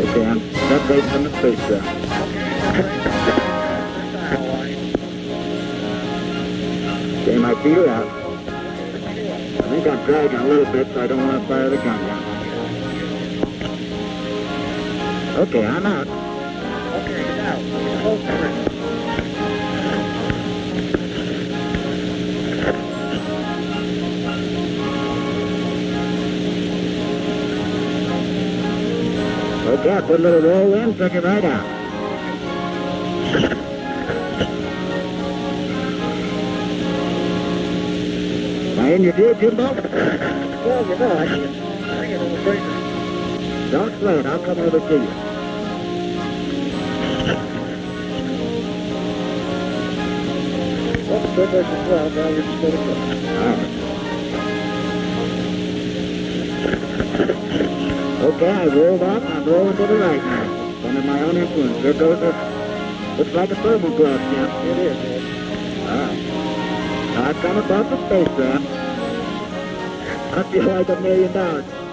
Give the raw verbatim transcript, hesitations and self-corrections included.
Okay, I'm separated from the spacecraft. Okay, my feet are out. I think I'm dragging a little bit, so I don't want to fire the gun down. Okay, I'm out. Okay, get out. Hold for Okay, I put a little roll in, took it right out. Am I in your view, Jimbo? Well, you know, I can bring it over breaker. Don't slow it, I'll come over to you. Well, the breaker is well, now you're just going to go. All right. Okay, I rolled off, I'm rolling to the right now. Under my own influence. There goes a... Looks like a thermal glove, Jim. It is, man. All right. Now I've come above the spacecraft. I feel like a million dollars.